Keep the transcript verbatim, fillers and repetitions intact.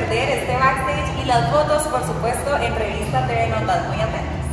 perder este backstage y las fotos, por supuesto, en Revista T V Notas. Muy atentos.